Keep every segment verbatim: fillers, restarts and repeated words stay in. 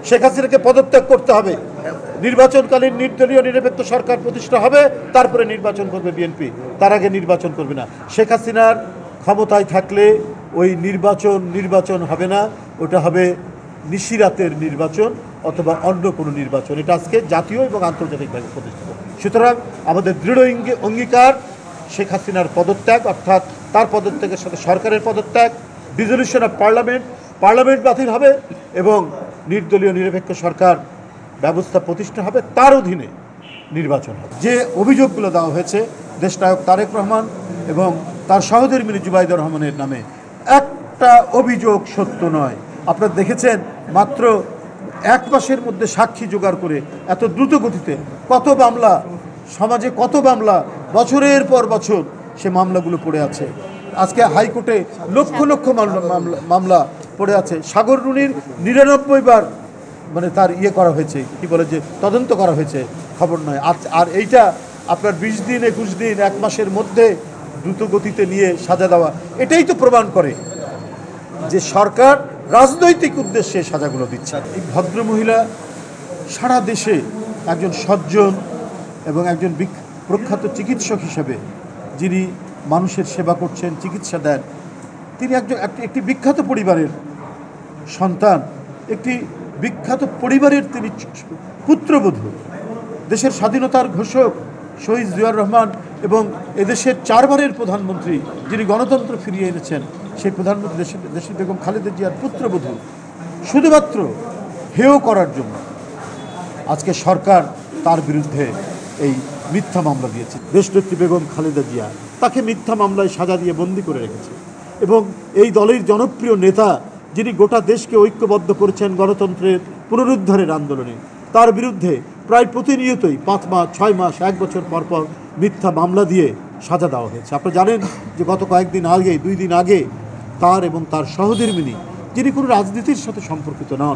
শেখ হাসিনাকে পদত্যাগ করতে হবে, নির্বাচনকালীন নির্দলীয় নিরপেক্ষ সরকার প্রতিষ্ঠা হবে, তারপরে নির্বাচন করবে বিএনপি, তার আগে নির্বাচন করবে না। শেখ হাসিনার ক্ষমতায় থাকলে ওই নির্বাচন নির্বাচন হবে না, ওটা হবে নিশিরাতের নির্বাচন অথবা অন্য কোনো নির্বাচন। এটা আজকে জাতীয় এবং আন্তর্জাতিকভাবে প্রতিষ্ঠিত। সুতরাং আমাদের দৃঢ় অঙ্গীকার শেখ হাসিনার পদত্যাগ, অর্থাৎ তার পদত্যাগের সাথে সরকারের পদত্যাগ, ডিসলিউশন অফ পার্লামেন্ট, পার্লামেন্ট বাতিল হবে এবং নির্দলীয় নিরপেক্ষ সরকার ব্যবস্থা প্রতিষ্ঠা হবে, তার অধীনে নির্বাচন হবে। যে অভিযোগগুলো দেওয়া হয়েছে দেশনায়ক তারেক রহমান এবং তার সহধর্মিণী জুবাইদা রহমানের নামে, একটা অভিযোগ সত্য নয়। আপনারা দেখেছেন মাত্র এক মাসের মধ্যে সাক্ষী জোগাড় করে এত দ্রুত গতিতে কত মামলা, সমাজে কত মামলা, বছরের পর বছর সে মামলাগুলো পড়ে আছে। আজকে হাইকোর্টে লক্ষ লক্ষ মামলা মামলা পড়ে আছে। সাগর রুনির নিরানব্বই বার মানে তার ইয়ে করা হয়েছে, কি বলে যে তদন্ত করা হয়েছে, খবর নয়। আর আর এইটা আপনার বিশ দিন একুশ দিন এক মাসের মধ্যে দ্রুত গতিতে নিয়ে সাজা দেওয়া, এটাই তো প্রমাণ করে যে সরকার রাজনৈতিক উদ্দেশ্যে সাজাগুলো দিচ্ছে। এই ভদ্রমহিলা সারা দেশে একজন সজ্জন এবং একজন প্রখ্যাত চিকিৎসক হিসেবে যিনি মানুষের সেবা করছেন, চিকিৎসা দেন, তিনি একজন একটি বিখ্যাত পরিবারের সন্তান, একটি বিখ্যাত পরিবারের তিনি পুত্রবধূ। দেশের স্বাধীনতার ঘোষক শহীদ জিয়াউর রহমান এবং এদেশের চারবারের প্রধানমন্ত্রী যিনি গণতন্ত্র ফিরিয়ে এনেছেন, সেই প্রধানমন্ত্রী দেশের দেশের বেগম খালেদা জিয়ার পুত্রবধূ শুধুমাত্র হেয় করার জন্য আজকে সরকার তার বিরুদ্ধে এই মিথ্যা মামলা দিয়েছে। দেশনেত্রী বেগম খালেদা জিয়া তাকে মিথ্যা মামলায় সাজা দিয়ে বন্দী করে রেখেছে এবং এই দলের জনপ্রিয় নেতা যিনি গোটা দেশকে ঐক্যবদ্ধ করেছেন গণতন্ত্রের পুনরুদ্ধারের আন্দোলনে, তার বিরুদ্ধে প্রায় প্রতিনিয়তই পাঁচ মাস ছয় মাস এক বছর পর পর মিথ্যা মামলা দিয়ে সাজা দেওয়া হয়েছে। আপনারা জানেন যে গত কয়েকদিন আগে, দুই দিন আগে তার এবং তার সহধর্মিণী, যিনি কোনো রাজনীতির সাথে সম্পর্কিত নন,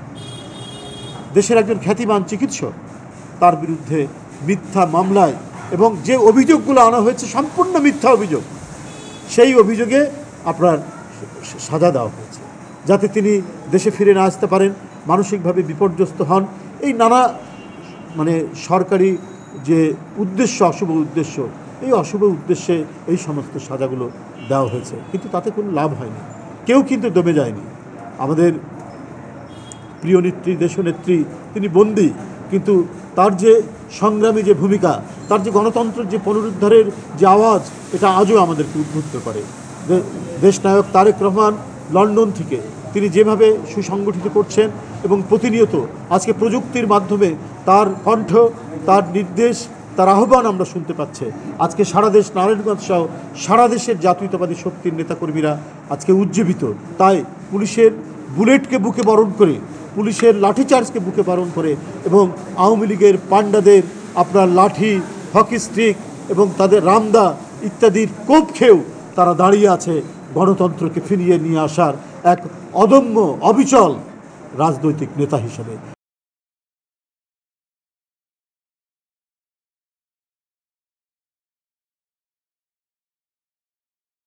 দেশের একজন খ্যাতিমান চিকিৎসক, তার বিরুদ্ধে মিথ্যা মামলায় এবং যে অভিযোগগুলো আনা হয়েছে সম্পূর্ণ মিথ্যা অভিযোগ, সেই অভিযোগে আপনার সাজা দেওয়া হয়েছে যাতে তিনি দেশে ফিরে না আসতে পারেন, মানসিকভাবে বিপর্যস্ত হন। এই নানা মানে সরকারি যে উদ্দেশ্য, অশুভ উদ্দেশ্য, এই অশুভ উদ্দেশ্যে এই সমস্ত সাজাগুলো দেওয়া হয়েছে, কিন্তু তাতে কোনো লাভ হয়নি, কেউ কিন্তু দমে যায়নি। আমাদের প্রিয় নেত্রী, দেশনেত্রী, তিনি বন্দী, কিন্তু তার যে সংগ্রামী যে ভূমিকা, তার যে গণতন্ত্রের যে পুনরুদ্ধারের যে আওয়াজ, এটা আজও আমাদেরকে উদ্বুদ্ধ করে। দেশনায়ক তারেক রহমান লন্ডন থেকে তিনি যেভাবে সুসংগঠিত করছেন এবং প্রতিনিয়ত আজকে প্রযুক্তির মাধ্যমে তার কণ্ঠ, তার নির্দেশ, তার আহ্বান আমরা শুনতে পাচ্ছি। আজকে সারা দেশ, নারায়ণগঞ্জ সহ সারা দেশের জাতীয়তাবাদী শক্তির নেতাকর্মীরা আজকে উজ্জীবিত। তাই পুলিশের বুলেটকে বুকে বরণ করে, পুলিশের লাঠিচার্জকে বুকে বরণ করে এবং আওয়ামী লীগের পান্ডাদের আপনার লাঠি, হকি স্টিক এবং তাদের রামদা ইত্যাদির কোপ খেয়েও তারা দাঁড়িয়ে আছে গণতন্ত্রকে ফিরিয়ে নিয়ে আসার এক অদম্য অবিচল রাজনৈতিক নেতা হিসেবে।